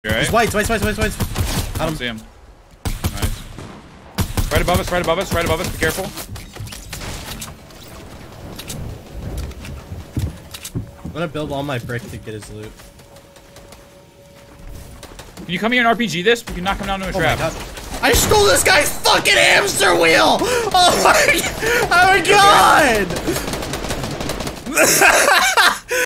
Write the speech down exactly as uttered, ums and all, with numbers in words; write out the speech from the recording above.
You right? He's white, white, white, white, white. I don't see him. Nice. Right above us, right above us, right above us. Be careful. I'm gonna build all my brick to get his loot. Can you come here and R P G this? We can knock him down to a Oh trap. my god. I stole this guy's fucking hamster wheel! Oh my, oh my god!